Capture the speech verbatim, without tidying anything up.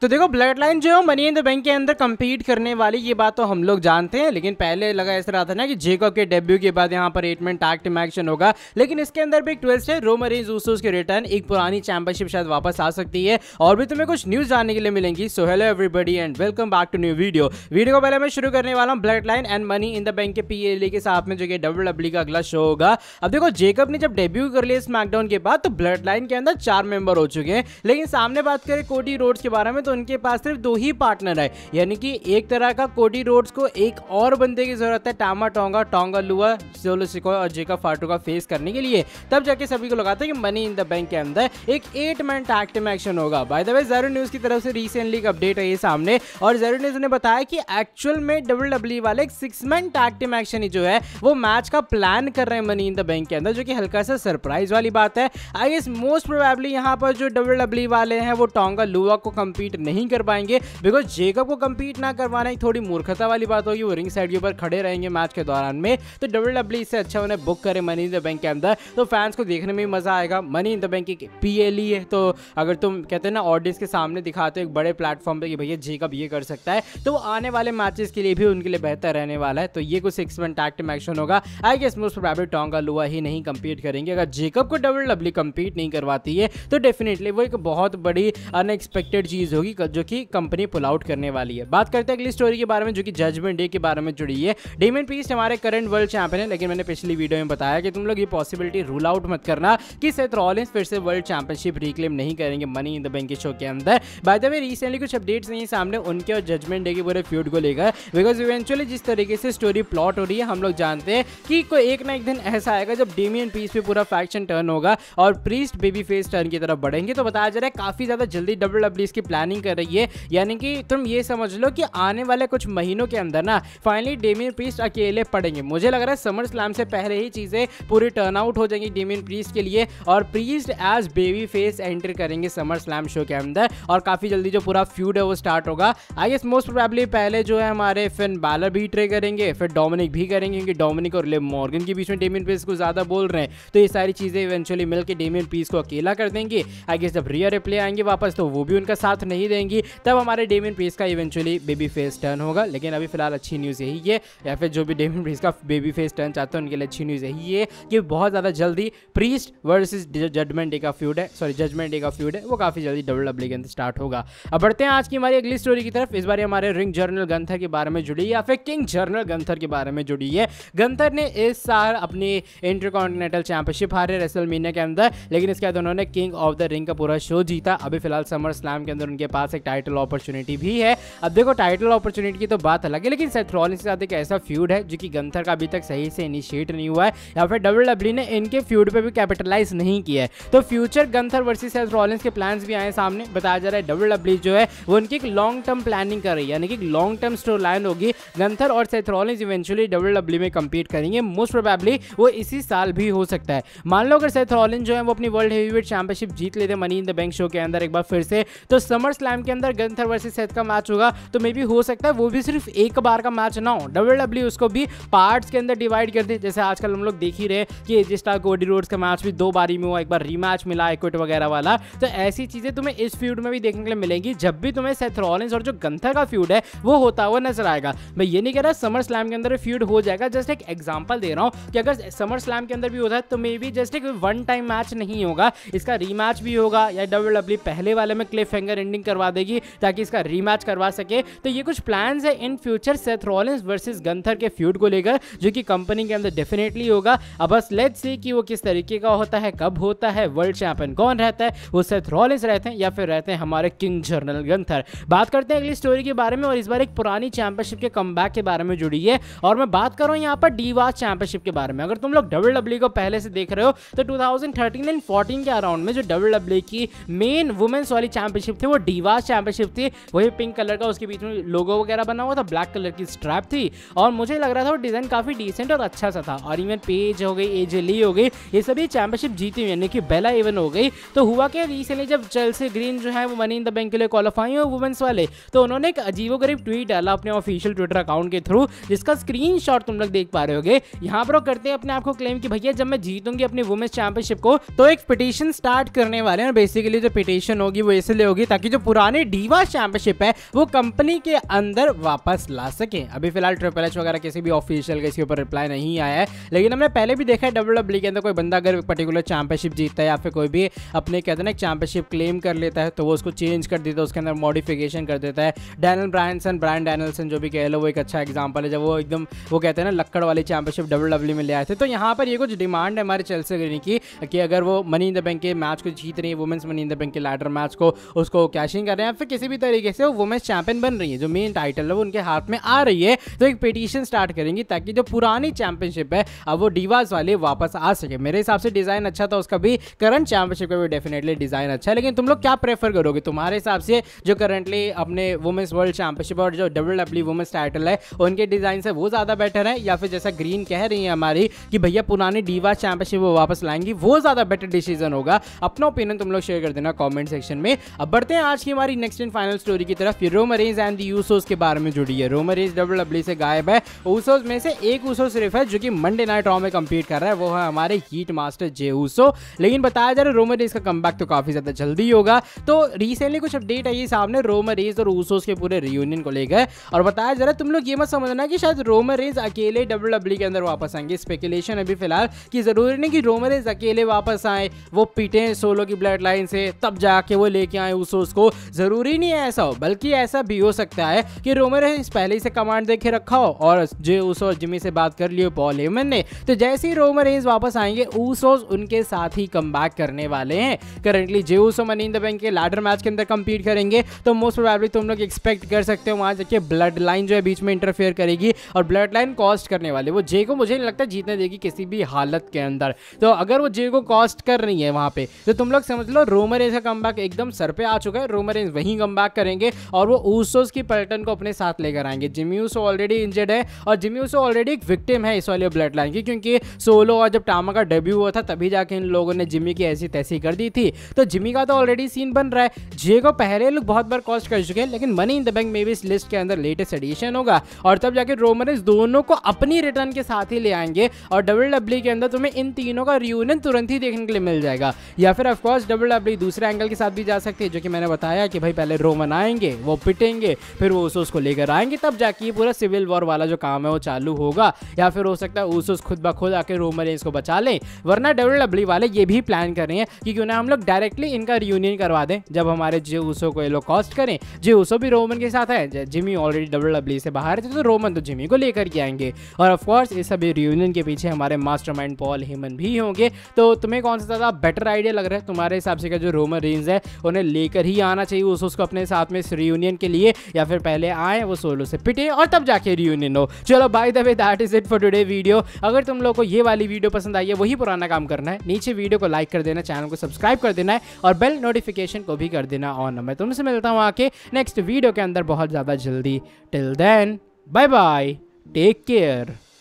तो देखो blood line जो है मनी इन द बैंक के अंदर compete करने वाली, ये बात तो हम लोग जानते हैं, लेकिन पहले लगा ऐसा रहा था ना कि जेकब के डेब्यू के बाद यहाँ पर eight man tag team action होगा, लेकिन इसके अंदर भी एक ट्विस्ट है। रोमन रेंज उसोस के रिटर्न, एक पुरानी चैंपियनशिप शायद वापस आ सकती है और भी तुम्हें कुछ न्यूज जानने के लिए मिलेंगी। So hello everybody and welcome back to new video. Video को पहले मैं शुरू करने वाला हूँ blood line and money in the bank के पीएलए के साथ में, जो कि डब्ल्यू डब्ल्यू ई का अगला शो होगा। अब देखो जेकब ने जब डेब्यू कर लिया स्मैकडाउन के बाद, तो ब्लड लाइन के अंदर चार मेंबर हो चुके हैं, लेकिन सामने बात करें कोडी रोड्स के बारे में तो उनके पास सिर्फ दो ही पार्टनर है, यानी कि एक तरह का कोडी रोड्स को एक और बंदे की जरूरत है, टामा टोंगा टोंगा लुआ सोलो सिकोय और जेकब फाटू का फेस करने के लिए। तब जाके सभी को लगाता है कि मनी इन द बैंक के अंदर एक eight man tag team action होगा। By the way zero news की तरफ से रिसेंटली एक अपडेट है ये सामने, और ज़ेरो न्यूज़ ने बताया कि एक्चुअल में डब्ल्यू डब्ल्यू ई वाले एक six man tag team action ही जो है वो मैच का प्लान कर रहे हैं मनी इन द बैंक के अंदर, जो कि हल्का सा सरप्राइज वाली बात है। आई गेस मोस्ट प्रोबेबली यहाँ पर जो डब्ल्यू डब्ल्यू ई वाले हैं वो टोंगा लुआ को कम्पीट नहीं कर पाएंगे, बिकॉज जेकब को कम्पीट ना करवाना एक थोड़ी मूर्खता वाली बात होगी। वो रिंग साइड के ऊपर खड़े रहेंगे मैच के दौरान में, तो डब्ल्यू डब्ल्यू ई से अच्छा उन्हें बुक करे मनी इन द बैंक के अंदर, तो फैंस को देखने में मजा आएगा। मनी इन द बैंक की पीएलई है, तो अगर तुम कहते हैं ना ऑडियंस के सामने दिखाते हो एक बड़े प्लेटफॉर्म पे कि भैया जेकब ये कर सकता है, तो वो आने वाले मैचेस के लिए भी उनके लिए बेहतर रहने वाला है। तो ये कुछ six man tag team action होगा। I guess most probably Tonga Loa ही नहीं कम्पीट करेंगे। अगर जेकब को डब्ल्यू डब्ल्यू ई कम्पीट नहीं करवाती है तो डेफिनेटली वो एक बहुत बड़ी अनएक्सपेक्टेड चीज होगी जो कि कंपनी पुल आउट करने वाली है। बात करते हैं अगली स्टोरी के बारे में, जो कि जजमेंट डे के बारे में जुड़ी है। डेमियन प्रीस्ट हमारे करंट वर्ल्ड चैंपियन है, लेकिन मैंने पिछली वीडियो में बताया कि तुम लोग ये पॉसिबिलिटी रूल आउट मत करना कि सेथ रॉलिंस फिर से वर्ल्ड चैंपियनशिप रिक्लेम नहीं करेंगे मनी इन द बैंक के शो के अंदर। बाय द वे रिसेंटली कुछ अपडेट्स नहीं सामने उनके और जजमेंट डे के पूरे फ्यूड को लेकर, बिकॉज इवेंचुअली जिस तरीके से स्टोरी प्लॉट हो रही है हम लोग जानते हैं कि कोई एक ना एक दिन ऐसा आएगा जब डेमियन प्रीस्ट पे पूरा फैक्शन टर्न होगा और प्रीस्ट बेबी फेस टर्न की तरफ बढ़ेंगे। तो बताया जा रहा है काफी ज्यादा जल्दी डब्ल्यू डब्ल्यू ई इसकी प्लानिंग कर रही है, यानी कि तुम ये समझ लो कि आने वाले कुछ महीनों के अंदर ना फाइनली डेमियन प्रीस्ट अकेले पड़ेंगे। मुझे लग रहा है समर स्लैम से पहले ही चीजें पूरी टर्न आउट हो जाएंगी डेमियन प्रीस्ट के लिए, और Priest as baby face enter करेंगे समर स्लैम शो के अंदर, और काफी जल्दी जो पूरा फ्यूड है वो स्टार्ट होगा। आई गेस मोस्ट प्रोबेबली पहले जो है हमारे फिन बैलर भी ट्रे करेंगे, फिर डोमिनिक भी करेंगे, क्योंकि डोमिनिक और लिव मॉर्गन के बीच में डेमियन प्रीस्ट को ज्यादा बोल रहे हैं, तो ये सारी चीजें इवेंचुअली मिलकर डेमियन प्रीस्ट को अकेला कर देंगे। आई गेस जब रिया रिप्ले आएंगे वापस तो वो भी उनका साथ नहीं देंगी, तब हमारे डेमियन प्रीस्ट का इवेंचुअली बेबी फेस टर्न होगा। लेकिन अभी फिलहाल अच्छी न्यूज़ यही है, या फिर जो भी डेमियन प्रीस्ट का बेबी फेस टर्न चाहते हैं उनके लिए अच्छी न्यूज़ यही है कि बहुत ज़्यादा जल्दी प्रीस्ट वर्सेस जजमेंट डे का फ्यूड है सॉरी जजमेंट डे का फ्यूड है वो काफ़ी जल्दी डब्ल्यू डब्ल्यू ई के अंदर स्टार्ट होगा। अब बढ़ते हैं आज की हमारी अगली स्टोरी की तरफ। इस बार हमारे रिंग जर्नल गंथर के बारे में जुड़ी है, या फिर किंग जर्नल गंथर के बारे में जुड़ी है। गंथर ने इस साल अपनी इंटरकॉन्टिनेंटल चैंपियनशिप हारे रेसलमेनिया के अंदर, लेकिन इसके बाद उन्होंने किंग ऑफ द रिंग का पूरा शो जीता। अभी फिलहाल समर स्लैम के अंदर उनके पास एक टाइटल अपॉर्चुनिटी भी है। अब देखो टाइटल अपॉर्चुनिटी की तो बात अलग है, लेकिन सेथ रॉलिंस के साथ एक ऐसा फ्यूड है जो कि गंथर का अभी तक सही से इनिशिएट नहीं हुआ है, या फिर डब्ल्यू डब्ल्यू ई ने इनके फ्यूड पे भी कैपिटलाइज नहीं किया है। तो future Gunther versus Seth Rollins के प्लान्स भी आए सामने। बताया जा रहा है डब्ल्यू डब्ल्यू ई जो है वो उनकी एक लॉन्ग टर्म प्लानिंग कर रही है, यानी कि लॉन्ग टर्म स्टोरी लाइन होगी। गंथर और Seth Rollins eventually W W E में कम्पीट करेंगे। मोस्ट प्रोबेबली वो इसी साल भी हो सकता है। मान लो अगर सेथ रॉलिंस जो है वो अपनी वर्ल्ड हेवीवेट चैंपियनशिप जीत लेते money in the bank show के अंदर एक बार फिर से, तो समर स्लैम के अंदर गंथर वर्सेस सेथ का मैच होगा, तो मे बी हो सकता है वो भी सिर्फ एक बार का मैच ना हो, डब्ल्यू डब्ल्यू ई उसको भी पार्ट्स के अंदर डिवाइड कर दे। जैसे आजकल हम लोग देख ही रहे कि एजे स्टार कोडी रोड्स का मैच भी दो बारी में हुआ, एक बार रीमैच मिला एक्विट वगैरह वाला। तो ऐसी चीजें तुम्हें इस फ्यूड में भी देखने के लिए मिलेंगी, जब भी तुम्हें सेथ रॉलिंस और जो गंथर का फ्यूड है वो होता हुआ नजर आएगा। मैं ये नहीं कह रहा समर स्लैम के अंदर फ्यूड हो जाएगा, जस्ट एक एग्जांपल दे रहा हूं कि अगर समर स्लैम के अंदर भी होता है तो मे बी जस्ट एक वन टाइम मैच नहीं होगा, इसका रीमैच भी होगा, या डब्ल्यू डब्ल्यू ई पहले वाले में क्लिफ हैंगर एंडिंग करवा देगी ताकि इसका रीमैच करवा सके। तो ये कुछ प्लान्स है in future Seth Rollins versus Gunther के फ्यूड को लेकर, जो कि कंपनी के अंदर डेफिनेटली होगा। अब बस लेट्स सी कि वो किस तरीके का होता है, कब होता है, वर्ल्ड चैंपियन कौन रहता है, वो सेथ रॉलिंस रहते हैं या फिर रहते हैं हमारे किंग जर्नल गंथर। बात करते हैं अगली स्टोरी के बारे में, और इस बार एक पुरानी चैंपियनशिप के कमबैक के बारे में जुड़ी है, और मैं बात कर रहा हूं यहाँ पर डीवास चैंपियनशिप के बारे में। अगर तुम लोग डब्ल्यू डब्ल्यू ई को पहले से देख रहे हो तो two thousand thirteen and fourteen के अराउंड में जो डब्ल्यू डब्ल्यू ई की मेन वुमेन्स वाली चैंपियनशिप थी वो डीवास चैंपियनशिप थी। वही पिंक कलर का उसके बीच में लोगो वगैरह बना हुआ था, ब्लैक कलर की स्ट्रैप थी, और मुझे लग रहा था वो डिजाइन काफी डिसेंट और अच्छा सा था। और इवन पेज हो गई, एजे ली हो गई, ये सभी चैंपियनशिप जीती हुई, यानी कि बेला इवन हो गई। तो हुआ क्या रिसेंटली जब चेल्सी ग्रीन जो है वो मनी इन द बैंक के लिए क्वालिफाई हुए वुमेन्स वाले, तो उन्होंने एक अजीबोगरीब ट्वीट डाला अपने ऑफिशियल ट्विटर अकाउंट के थ्रू, जिसका स्क्रीनशॉट तुम लोग देख पा रहे होगे। यहाँ पर वो करते हैं अपने आप को क्लेम कि भैया जब मैं जीतूंगी अपनी वुमेन्स चैंपियनशिप को तो एक पिटीशन स्टार्ट करने वाले हैं, और बेसिकली जो पिटीशन होगी वो इसलिए होगी ताकि जो पुरानी डीवा चैंपियनशिप है वो कंपनी के अंदर वापस ला सके। अभी फिलहाल ट्रिपल एच वगैरह किसी भी ऑफिशियल के इसके ऊपर रिप्लाई नहीं आया है, लेकिन हमने पहले भी देखा है डब्ल्यू डब्ल्यू के अंदर कोई बंदा अगर पर्टिकुलर चैंपियनशिप जीतता है या फिर कोई भी अपने कहते हैं ना चैंपियनशिप क्लेम कर लेता है तो वो उसको चेंज कर देता है, उसके अंदर मॉडिफिकेशन कर देता है। डैनियल ब्रायनसन ब्रायन डैनियलसन जो भी कह लो वो एक अच्छा एग्जांपल है, जब वो एकदम वो कहते हैं ना लक्कड़ वाली चैंपियनशिप डब्ल्यू डब्ल्यू में ले आए थे। तो यहाँ पर ये कुछ डिमांड है हमारे चेल्सी ग्रीन की कि अगर वो मनी इन द बैंक के मैच को जीत रही है, women's money in the bank के लैडर मैच को उसको कैशिंग कर रहे हैं, फिर किसी भी तरीके से वो वुमेन्स चैंपियन बन रही है, जो मेन टाइटल है वो उनके हाथ में आ रही है, तो एक पिटीशन स्टार्ट करेंगी ताकि जो पुरानी चैंपियनशिप है अब वो डीवास वाली वापस आ सके। मेरे हिसाब से डिजाइन अच्छा था उसका भी, करंट चैंपियनशिप का भी डेफिनेटली डिजाइन अच्छा है, लेकिन तुम लोग क्या प्रेफर करोगे? तुम्हारे हिसाब से जो करंटली अपने वुमेन्स वर्ल्ड चैंपियनशिप और जो डब्ल्यू डब्ल्यू वुमेन्स टाइटल है उनके डिजाइन से वो ज्यादा बेटर है, या फिर जैसा ग्रीन कह रही है हमारी कि भैया पुरानी डीवा चैंपियनशिप वो वापस लाएंगी, वो ज्यादा बेटर डिसीजन होगा? अपना ओपिनियन तुम लोग शेयर कर देना कमेंट सेक्शन में। अब बढ़ते हैं आज की हमारी नेक्स्ट एंड फाइनल स्टोरी की तरफ। Roman Reigns and the Usos के बारे में जुड़ी है। रोमन रेंज डब्ल्यू डब्ल्यू से गायब है, ऊसोस में से एक ऊसो सिर्फ है जो कि मंडे नाइट रॉ में कंपीट कर रहा है, वो है हमारे हीट मास्टर जे ऊसो। लेकिन बताया जा रहा है रोमन रेंज का कमबैक तो काफी ज्यादा जल्दी होगा। तो रिसेंटली कुछ अपडेट आई सामने रोमन रेंज और ऊसोस के पूरे रियूनियन को लेकर, और बताया जा रहा है तुम लोग ये मत समझना कि शायद रोमन रेंज अकेले डब्ल्यू डब्ल्यू के अंदर वापस आएंगे। स्पेकुलेशन अभी फिलहाल कि जरूरी नहीं कि रोमन रेंज अकेले वापस आए, वो पिटे सोलो की ब्लड लाइन से तब जाके वो लेके आए ऊसोस को, जरूरी नहीं है ऐसा हो, बल्कि ऐसा भी हो सकता है कि रोमन रेंज पहले से कमांड देखे रखा हो और जे ऊसो और जिमी से बात कर लियो पॉल हेमन ने, तो जैसे ही रोमन रेंज वापस आएंगे ऊसोस उनके साथ ही कमबैक करने वाले हैं। Currently Jey Uso money in the bank के लैडर मैच के अंदर कंपीट करेंगे, तो मोस्ट प्रोबेबली तुम लोग एक्सपेक्ट कर सकते हो वहां जाके ब्लड लाइन जो है बीच में इंटरफेयर करेगी और ब्लड लाइन कॉस्ट करने वाले, वो जे को मुझे नहीं लगता जीतने देगी किसी भी हालत के अंदर। तो अगर वो जे को कॉस्ट कर रही है वहां पे, तो तुम लोग समझ लो रोमन रेंज का कमबैक एकदम सर पे आ चुका है। रोमन रेंज वहीं कमबैक करेंगे और वो ऊसोस की पलटन को अपने साथ लेकर आएंगे। जिमी ऊसो ऑलरेडी इंजर्ड है और जिमी ऊसो ऑलरेडी एक विक्टिम है इस वाले ब्लड लाइन की, क्योंकि सोलो और जब टामा का डेब्यू हुआ था तभी जाके इन लोगों ने जिमी की ऐसी तैसी कर दी थी। तो जिमी का तो ऑलरेडी सीन बन रहा है, जे को पहले लोग बहुत बार कॉस्ट कर चुके हैं, लेकिन मनी इन द बैंक में भी इस लिस्ट के अंदर लेटेस्ट एडिशन होगा और तब जाके रोमन रेंज दोनों को अपनी रिटर्न के साथ ही ले आएंगे और डब्ल्यू डब्ल्यू के अंदर तुम्हें इन तीनों का रियूनियन तुरंत ही देखने के लिए मिल जाएगा। या फिर ऑफकोर्स डब्ल्यू डब्ल्यू दूसरे एंगल के साथ भी जा सकती है, जो कि मैंने बताया कि भाई पहले रोमन आएंगे, वो पिटेंगे, फिर वो ऊसोस को लेकर आएंगे, तब जाके ये पूरा सिविल वॉर वाला जो काम है वो चालू होगा। या फिर हो सकता है ऊसोस खुद ब खुद आके रोमन रेंज को बचा लें, वरना डब्ल्यू डब्ल्यू वाले ये भी प्लान कर रहे हैं कि क्यों ना हम लोग डायरेक्टली इनका रियूनियन करवा दें जब हमारे जे ऊसो को ये लोग कॉस्ट करें। जे ऊसो भी रोमन के साथ है, जिमी ऑलरेडी डब्ल्यू डब्ल्यू से बाहर थे, तो रोमन तो जिमी को लेकर के आएंगे और ऑफकोर्स इस सभी रियूनियन के पीछे हमारे मास्टरमाइंड पॉल हेमन भी होंगे। तो तुम्हें कौन सा ज़्यादा बेटर आइडिया लग रहा है तुम्हारे हिसाब से? जो रोमन रेंज है उन्हें लेकर ही आना चाहिए ऊसोस को अपने साथ में इस रियूनियन के लिए, या फिर पहले आए वो सोलो से पिटे और तब जाके रियूनियन हो? चलो by the way that is it for today video. अगर तुम लोग को ये वाली वीडियो पसंद आई है, वही पुराना काम करना है, नीचे वीडियो को लाइक कर देना, चैनल को सब्सक्राइब कर देना है और बेल नोटिफिकेशन को भी कर देना ऑन। मैं तुमसे मिलता हूँ आके नेक्स्ट वीडियो के अंदर बहुत ज़्यादा जल्दी। Till then bye bye, take care.